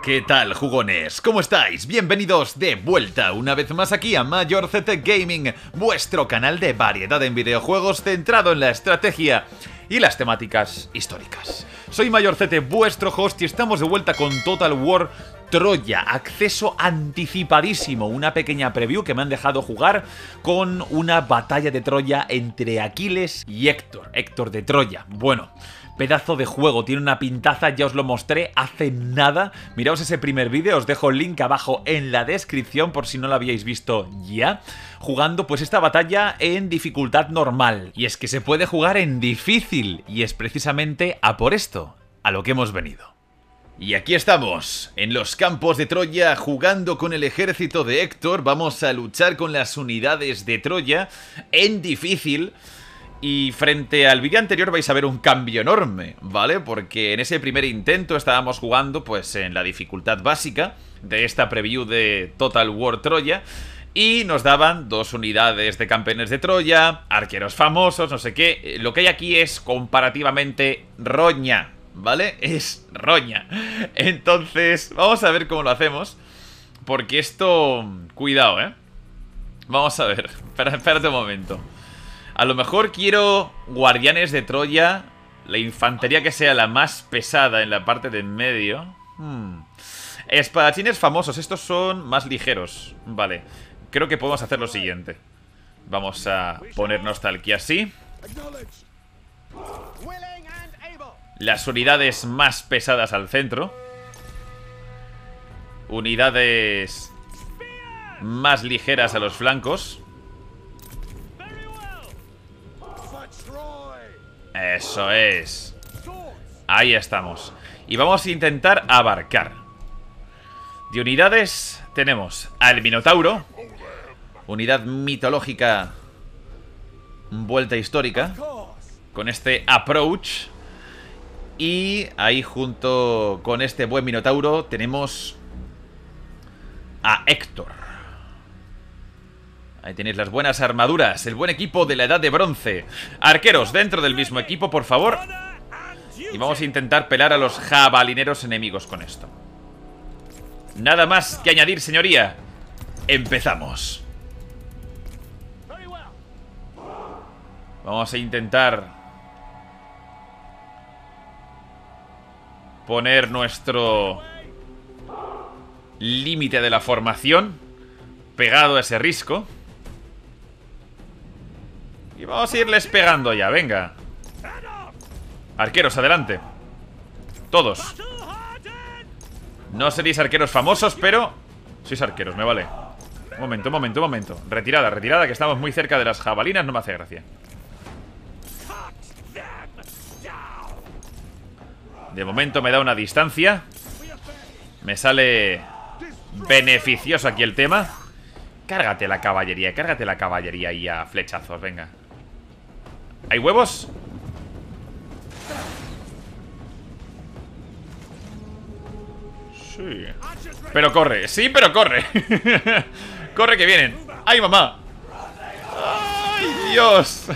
¿Qué tal, jugones? ¿Cómo estáis? Bienvenidos de vuelta una vez más aquí a Major ZT Gaming, vuestro canal de variedad en videojuegos centrado en la estrategia y las temáticas históricas. Soy Major ZT, vuestro host, y estamos de vuelta con Total War Troya, acceso anticipadísimo, una pequeña preview que me han dejado jugar con una batalla de Troya entre Aquiles y Héctor de Troya. Bueno, pedazo de juego, tiene una pintaza, ya os lo mostré hace nada. Miraos ese primer vídeo, os dejo el link abajo en la descripción por si no lo habíais visto ya. Jugando pues esta batalla en dificultad normal. Y es que se puede jugar en difícil, y es precisamente a por esto a lo que hemos venido. Y aquí estamos, en los campos de Troya, jugando con el ejército de Héctor. Vamos a luchar con las unidades de Troya en difícil. Y frente al vídeo anterior vais a ver un cambio enorme, ¿vale? Porque en ese primer intento estábamos jugando pues en la dificultad básica de esta preview de Total War Troya. Y nos daban dos unidades de campeones de Troya, arqueros famosos, no sé qué. Lo que hay aquí es comparativamente roña, ¿vale? Es roña. Entonces, vamos a ver cómo lo hacemos. Porque esto... Cuidado, ¿eh? Vamos a ver. Espérate un momento. A lo mejor quiero guardianes de Troya, la infantería que sea la más pesada en la parte de en medio. Espadachines famosos, estos son más ligeros. Vale, creo que podemos hacer lo siguiente. Vamos a poner nostalgia así. Las unidades más pesadas al centro. Unidades más ligeras a los flancos. Eso es. Ahí estamos. Y vamos a intentar abarcar. De unidades tenemos al Minotauro, unidad mitológica, vuelta histórica, con este approach. Y ahí junto con este buen Minotauro tenemos a Héctor. Ahí tenéis las buenas armaduras, el buen equipo de la edad de bronce. Arqueros dentro del mismo equipo, por favor. Y vamos a intentar pelar a los jabalineros enemigos con esto. Nada más que añadir, señoría. Empezamos. Vamos a intentar poner nuestro límite de la formación pegado a ese risco. Y vamos a irles pegando ya, venga. Arqueros, adelante. Todos. No seréis arqueros famosos, pero sois arqueros, me vale. Un momento, un momento, un momento. Retirada, retirada, que estamos muy cerca de las jabalinas. No me hace gracia. De momento me da una distancia. Me sale beneficioso aquí el tema. Cárgate la caballería y a flechazos, venga. ¿Hay huevos? Sí. Pero corre, sí, pero corre. Corre que vienen. ¡Ay, mamá! ¡Ay, Dios!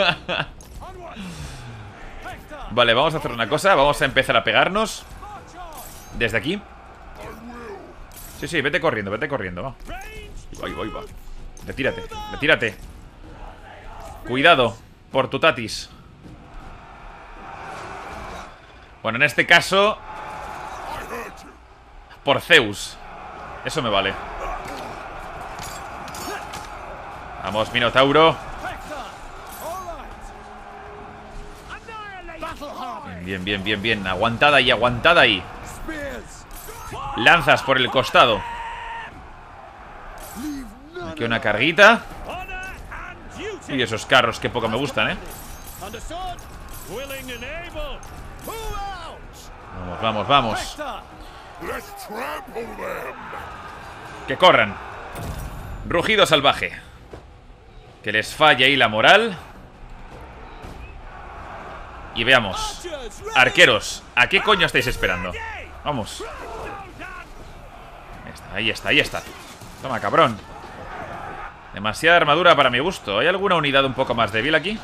Vale, vamos a hacer una cosa. Vamos a empezar a pegarnos desde aquí. Sí, sí, vete corriendo, va. Ahí va. Retírate, retírate. Cuidado, por tu tatis. Bueno, en este caso, por Zeus. Eso me vale. Vamos, Minotauro. Bien, bien, bien, bien. Aguantada ahí, aguantada ahí. Lanzas por el costado. Aquí una carguita. Y esos carros que poco me gustan, ¿eh? Vamos, vamos, vamos. Que corran. Rugido salvaje. Que les falle ahí la moral. Y veamos. Arqueros, ¿a qué coño estáis esperando? Vamos. Ahí está, ahí está. Toma, cabrón. Demasiada armadura para mi gusto. ¿Hay alguna unidad un poco más débil aquí?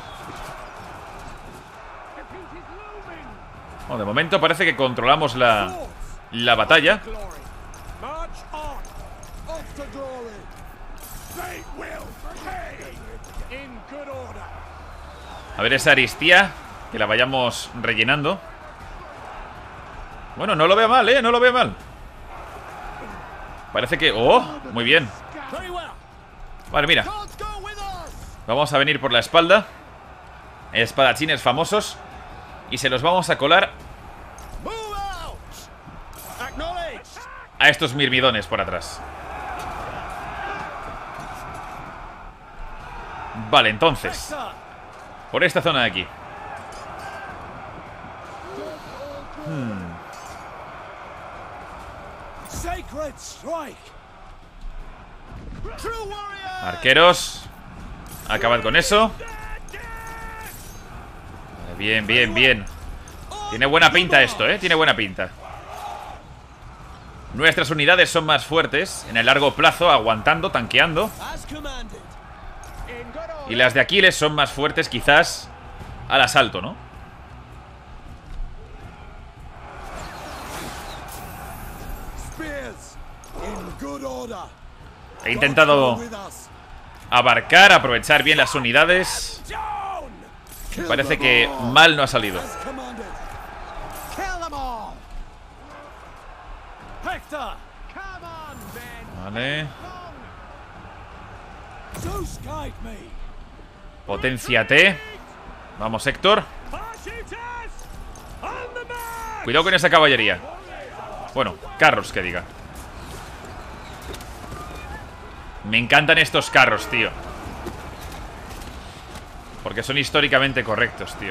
Bueno, de momento parece que controlamos la la batalla. A ver esa aristía, que la vayamos rellenando. Bueno, no lo veo mal, no lo veo mal. Parece que... ¡Oh! Muy bien. Vale, mira. Vamos a venir por la espalda. Espadachines famosos. Y se los vamos a colar a estos mirmidones por atrás. Vale, entonces por esta zona de aquí. Arqueros, acabad con eso. Bien, bien, bien. Tiene buena pinta esto, tiene buena pinta. Nuestras unidades son más fuertes en el largo plazo, aguantando, tanqueando. Y las de Aquiles son más fuertes quizás al asalto, ¿no? He intentado abarcar, aprovechar bien las unidades. Me parece que mal no ha salido. Vale. Potenciate. Vamos, Héctor. Cuidado con esa caballería. Bueno, carros, que diga. Me encantan estos carros, tío. Porque son históricamente correctos, tío.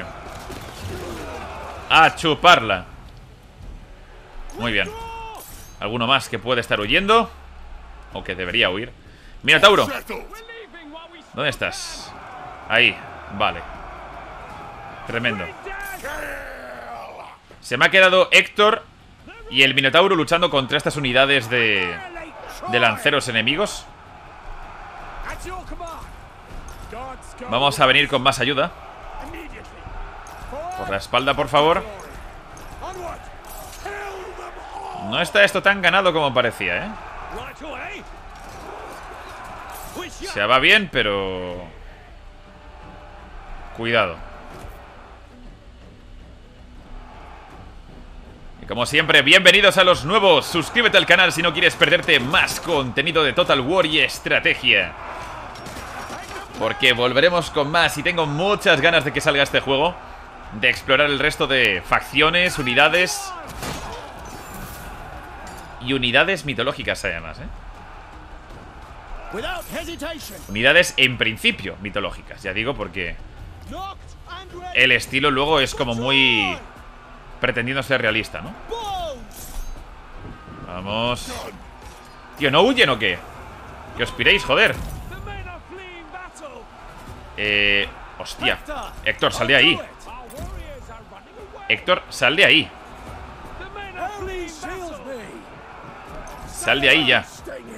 A chuparla. Muy bien. ¿Alguno más que puede estar huyendo? O que debería huir. Minotauro, ¿dónde estás? Ahí, vale. Tremendo. Se me ha quedado Héctor y el Minotauro luchando contra estas unidades de lanceros enemigos. Vamos a venir con más ayuda. Por la espalda, por favor. No está esto tan ganado como parecía, Se va bien, pero... cuidado. Y como siempre, bienvenidos a los nuevos. Suscríbete al canal si no quieres perderte más contenido de Total War y estrategia. Porque volveremos con más y tengo muchas ganas de que salga este juego. De explorar el resto de facciones, unidades... y unidades mitológicas además, Unidades en principio mitológicas, ya digo, porque el estilo luego es como muy pretendiendo ser realista, ¿no? Vamos. Tío, ¿no huyen o qué? Que os piréis, joder. Hostia. Héctor, sal de ahí. Héctor, sal de ahí. Sal de ahí ya.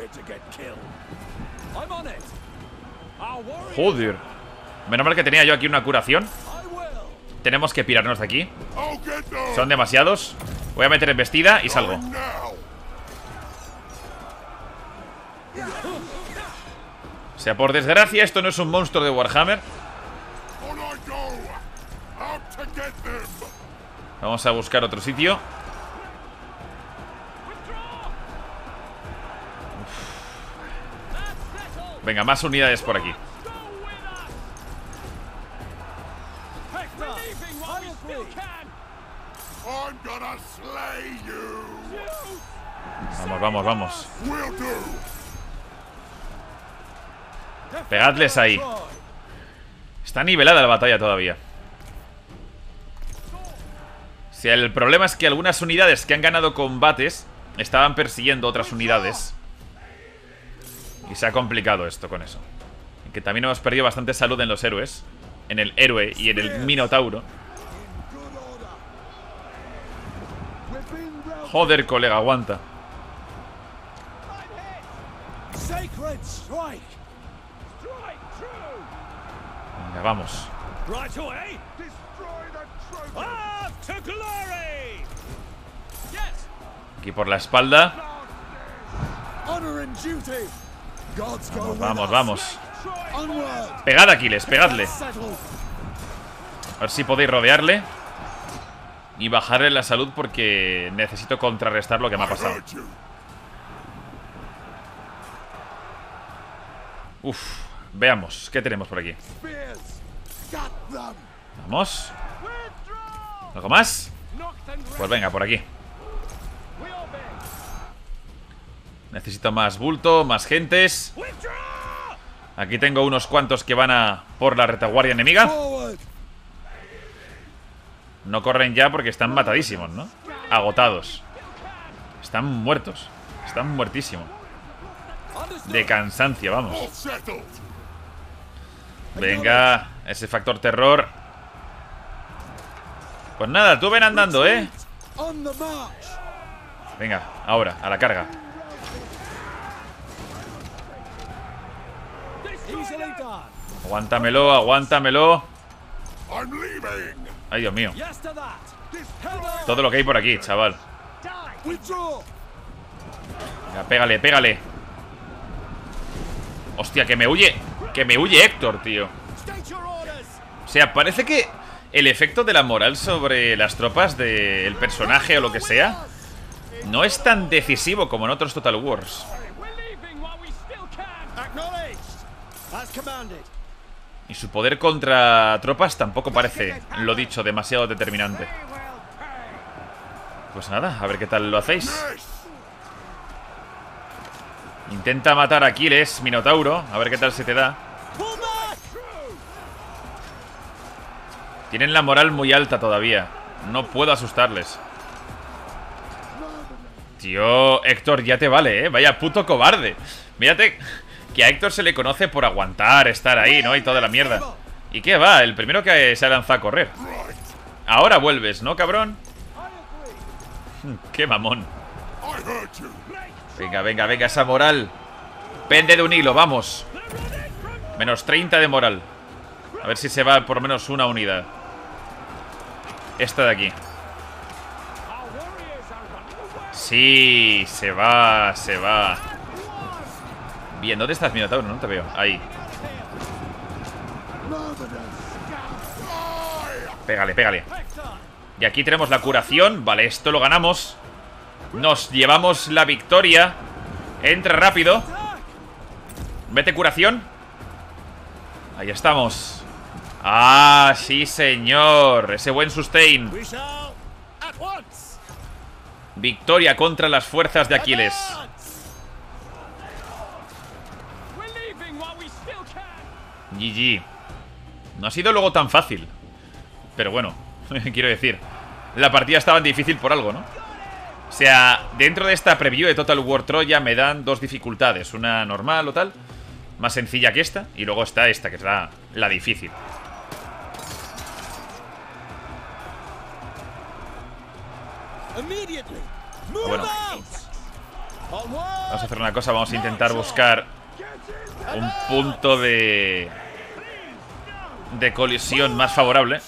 Joder. Menos mal que tenía yo aquí una curación. Tenemos que pirarnos de aquí. Son demasiados. Voy a meter embestida y salgo. O sea, por desgracia, esto no es un monstruo de Warhammer. Vamos a buscar otro sitio. Venga, más unidades por aquí. Vamos, vamos, vamos. Pegadles ahí. Está nivelada la batalla todavía. Si el problema es que algunas unidades que han ganado combates estaban persiguiendo otras unidades. Y se ha complicado esto con eso. Y que también hemos perdido bastante salud en los héroes. En el héroe y en el Minotauro. Joder, colega, aguanta. Venga, vamos. Aquí por la espalda. Vamos, vamos, vamos. Pegad, Aquiles, pegadle. A ver si podéis rodearle y bajarle la salud, porque necesito contrarrestar lo que me ha pasado. Uf, veamos, ¿qué tenemos por aquí? Vamos. ¿Algo más? Pues venga, por aquí. Necesito más bulto, más gentes. Aquí tengo unos cuantos que van a por la retaguardia enemiga. No corren ya porque están matadísimos, ¿no? Agotados. Están muertos. Están muertísimos. De cansancio, vamos. Venga, ese factor terror. Pues nada, tú ven andando, ¿eh? Venga, ahora, a la carga. Aguántamelo, aguántamelo. Ay, Dios mío. Todo lo que hay por aquí, chaval. Venga, pégale, pégale. Hostia, que me huye. Que me huye Héctor, tío. O sea, parece que el efecto de la moral sobre las tropas del personaje o lo que sea no es tan decisivo como en otros Total Wars. Y su poder contra tropas tampoco parece, lo dicho, demasiado determinante. Pues nada, a ver qué tal lo hacéis. Intenta matar a Aquiles, Minotauro. A ver qué tal se te da. Tienen la moral muy alta todavía. No puedo asustarles. Tío, Héctor, ya te vale, ¿eh? Vaya puto cobarde. Mírate que a Héctor se le conoce por aguantar, estar ahí, ¿no? Y toda la mierda. ¿Y qué va? El primero que se ha lanzado a correr. Ahora vuelves, ¿no, cabrón? Qué mamón. Venga, venga, venga, esa moral. Pende de un hilo, vamos. Menos 30 de moral. A ver si se va por lo menos una unidad. Esta de aquí. Sí, se va, se va. Bien, ¿dónde estás, Minotauro? No te veo, ahí. Pégale, pégale. Y aquí tenemos la curación. Vale, esto lo ganamos. Nos llevamos la victoria. Entra rápido. Vete, curación. Ahí estamos. Ah, sí, señor. Ese buen sustain. Victoria contra las fuerzas de Aquiles. GG. No ha sido luego tan fácil. Pero bueno, quiero decir, la partida estaba difícil por algo, ¿no? O sea, dentro de esta preview de Total War Troya me dan dos dificultades. Una normal o tal, más sencilla que esta. Y luego está esta, que es la difícil. Bueno, vamos a hacer una cosa. Vamos a intentar buscar un punto de colisión más favorable.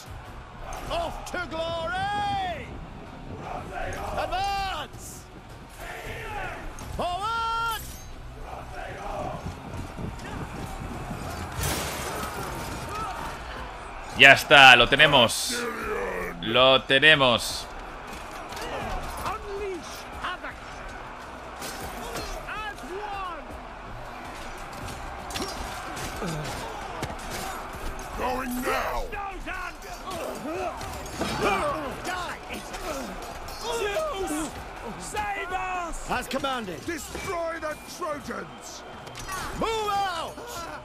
Ya está, lo tenemos. Lo tenemos. As commanded. Destroy the Trojans. Move out.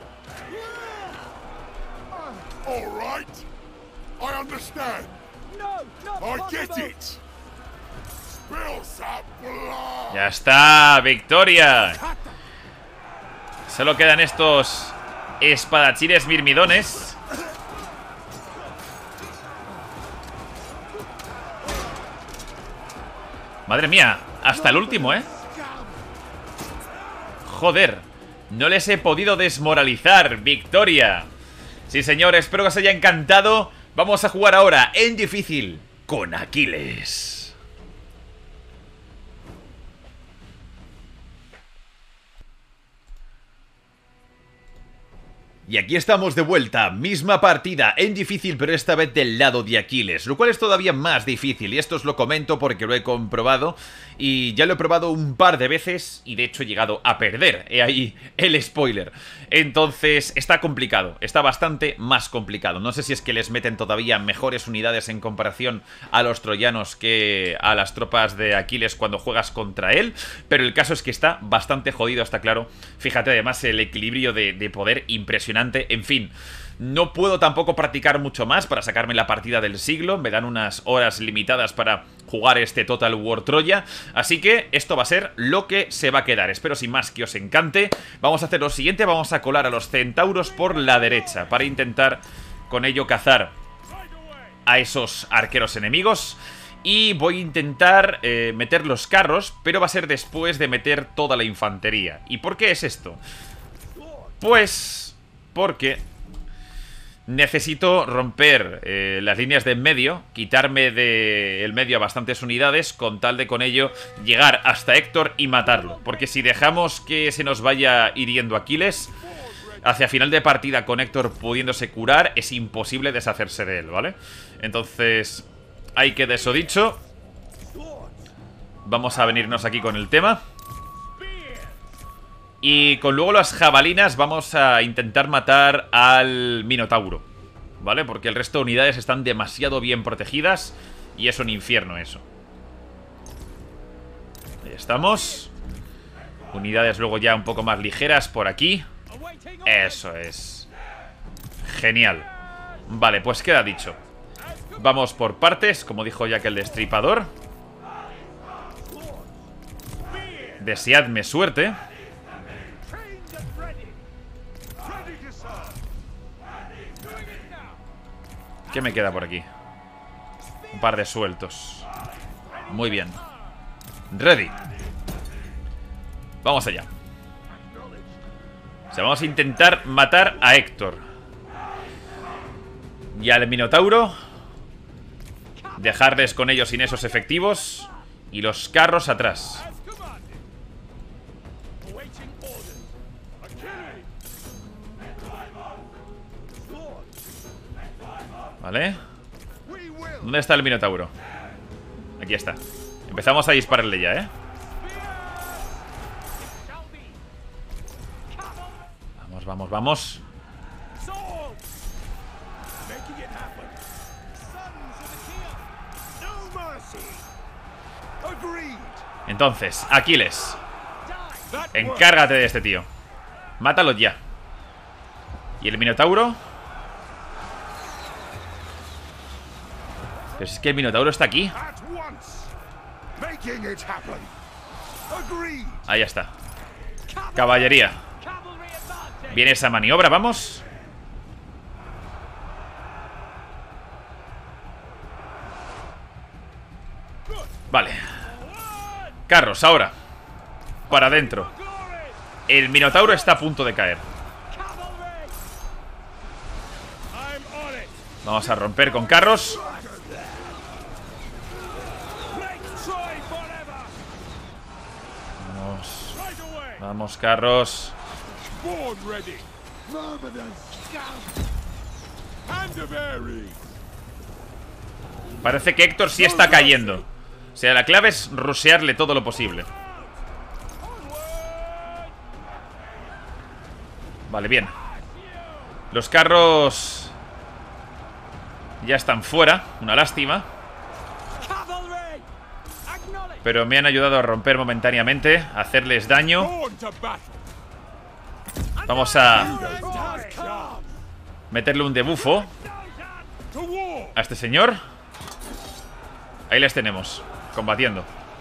All right. I understand. No, I get it. Spill some blood. Ya está, victoria. Solo quedan estos espadachines mirmidones. Madre mía, hasta el último, ¿eh? Joder, no les he podido desmoralizar. Victoria. Sí, señor, espero que os haya encantado. Vamos a jugar ahora en difícil con Aquiles. Y aquí estamos de vuelta, misma partida, en difícil, pero esta vez del lado de Aquiles, lo cual es todavía más difícil, y esto os lo comento porque lo he comprobado, y ya lo he probado un par de veces, y de hecho he llegado a perder, he ahí el spoiler. Entonces, está complicado, está bastante más complicado, no sé si es que les meten todavía mejores unidades en comparación a los troyanos que a las tropas de Aquiles cuando juegas contra él, pero el caso es que está bastante jodido, está claro. Fíjate además el equilibrio de poder impresionante. En fin, no puedo tampoco practicar mucho más para sacarme la partida del siglo. Me dan unas horas limitadas para jugar este Total War Troya. Así que esto va a ser lo que se va a quedar. Espero sin más que os encante. Vamos a hacer lo siguiente, vamos a colar a los centauros por la derecha para intentar con ello cazar a esos arqueros enemigos. Y voy a intentar meter los carros, pero va a ser después de meter toda la infantería. ¿Y por qué es esto? Pues porque necesito romper las líneas de en medio, quitarme del medio a bastantes unidades, con tal de con ello llegar hasta Héctor y matarlo. Porque si dejamos que se nos vaya hiriendo Aquiles, hacia final de partida con Héctor pudiéndose curar, es imposible deshacerse de él, ¿vale? Entonces, ahí queda eso dicho. Vamos a venirnos aquí con el tema. Y con luego las jabalinas vamos a intentar matar al Minotauro, ¿vale? Porque el resto de unidades están demasiado bien protegidas y es un infierno eso. Ahí estamos. Unidades luego ya un poco más ligeras por aquí. Eso es. Genial. Vale, pues queda dicho. Vamos por partes, como dijo Jack el Destripador. Deseadme suerte. ¿Qué me queda por aquí? Un par de sueltos. Muy bien. Ready. Vamos allá. O sea, vamos a intentar matar a Héctor y al Minotauro. Dejarles con ellos sin esos efectivos. Y los carros atrás. Vale. ¿Dónde está el Minotauro? Aquí está. Empezamos a dispararle ya, ¿eh? Vamos, vamos, vamos. Entonces, Aquiles, encárgate de este tío. Mátalo ya. ¿Y el Minotauro? Pero es que el Minotauro está aquí. Ahí está. Caballería. Viene esa maniobra, vamos. Vale. Carros, ahora. Para adentro. El Minotauro está a punto de caer. Vamos a romper con carros. Vamos. Vamos, carros. Parece que Héctor sí está cayendo. O sea, la clave es rushearle todo lo posible. Vale, bien. Los carros ya están fuera. Una lástima. Pero me han ayudado a romper momentáneamente, a hacerles daño. Vamos a meterle un debufo a este señor. Ahí les tenemos, combatiendo.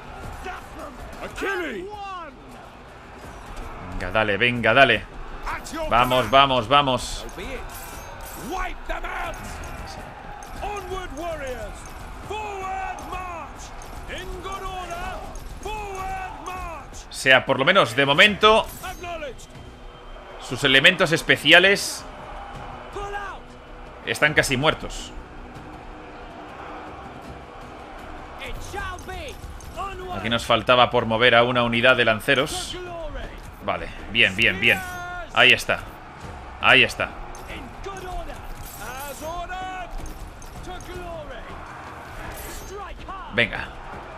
Venga, dale, venga, dale. Vamos, vamos, vamos. O sea, por lo menos de momento sus elementos especiales están casi muertos. Aquí nos faltaba por mover a una unidad de lanceros. Vale, bien, bien, bien. Ahí está. Ahí está. Venga.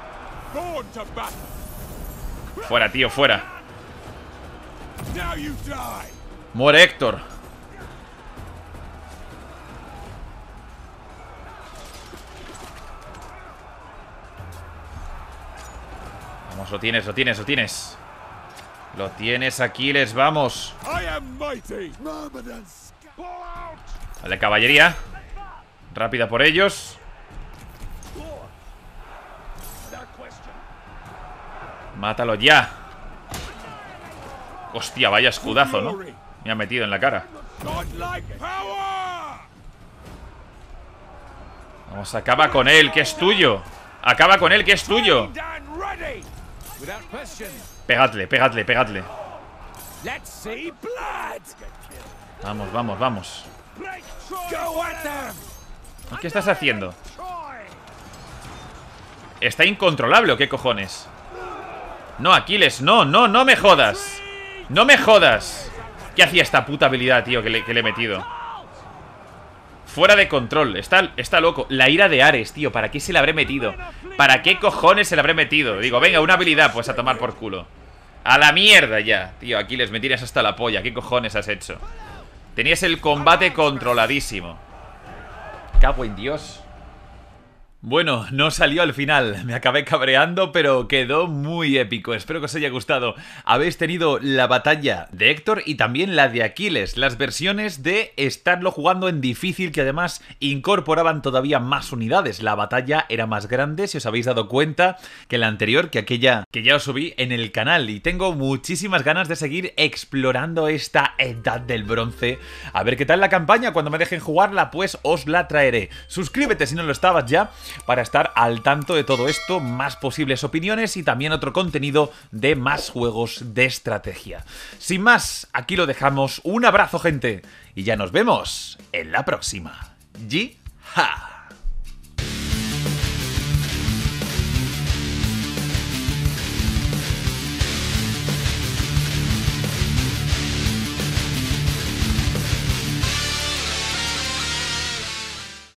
Fuera, tío, fuera. Muere Héctor. Vamos, lo tienes, lo tienes, lo tienes. Lo tienes, Aquiles, vamos. Vale, caballería. Rápida por ellos. Mátalo ya. Hostia, vaya escudazo, ¿no? Me ha metido en la cara. Vamos, acaba con él, que es tuyo. Acaba con él, que es tuyo. Pegadle, pegadle, pegadle. Vamos, vamos, vamos. ¿Qué estás haciendo? ¿Está incontrolable o qué cojones? No, Aquiles, no, no, no me jodas. No me jodas. ¿Qué hacía esta puta habilidad, tío, que le he metido? Fuera de control, está loco. La ira de Ares, tío, ¿para qué se la habré metido? ¿Para qué cojones se la habré metido? Digo, venga, una habilidad, pues a tomar por culo. A la mierda ya, tío, Aquiles, me tiras hasta la polla. ¿Qué cojones has hecho? Tenías el combate controladísimo. Cago en Dios. Bueno, no salió al final, me acabé cabreando, pero quedó muy épico. Espero que os haya gustado. Habéis tenido la batalla de Héctor y también la de Aquiles, las versiones de estarlo jugando en difícil, que además incorporaban todavía más unidades. La batalla era más grande, si os habéis dado cuenta, que la anterior, que aquella que ya os subí en el canal. Y tengo muchísimas ganas de seguir explorando esta edad del bronce. A ver qué tal la campaña. Cuando me dejen jugarla, pues os la traeré. Suscríbete si no lo estabas ya, para estar al tanto de todo esto, más posibles opiniones y también otro contenido de más juegos de estrategia. Sin más, aquí lo dejamos. Un abrazo, gente, y ya nos vemos en la próxima. ¡Ji-ha!